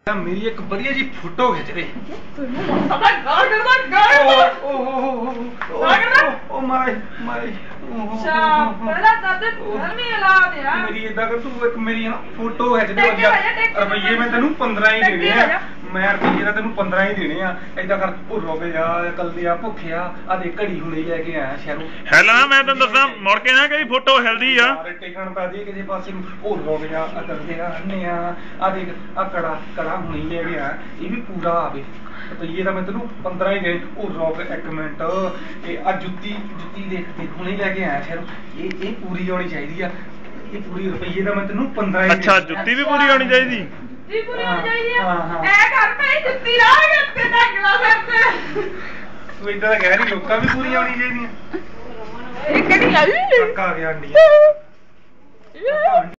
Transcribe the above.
मेरी एक बढ़िया जी फोटो खिंच रही मेरी इदा कर तू एक मेरी फोटो खिंच दे रुपये मैं तेन 15 ही देने हैं मैं रुपये तेन 15 ही देने हैं इदा कर भुरो पे जा कलिया भुखिया आ दे घड़ी हुणे लेके आया शहरों हेलो मैं तेन दसा मुड़ के ना कई फोटो हिलदी आ टिकण पा दी किसी पासे भुरो पे जा कलिया हन्ने आ देख आ कड़ा कड़ा हुणे लेके आया ये भी पूरा आवे तो ये मैं तेन 15 ही दे रोक एक मिनट आ जुत्ती जुत्ती देख हुणे लेके आया शहरों ये पूरी होनी चाहिए ये पूरी रुपये का मैं तेन 15 ही अच्छा जुत्ती भी पूरी होनी चाहिए तू इदा कह रही लोग भी पूरी होनी चाहिए।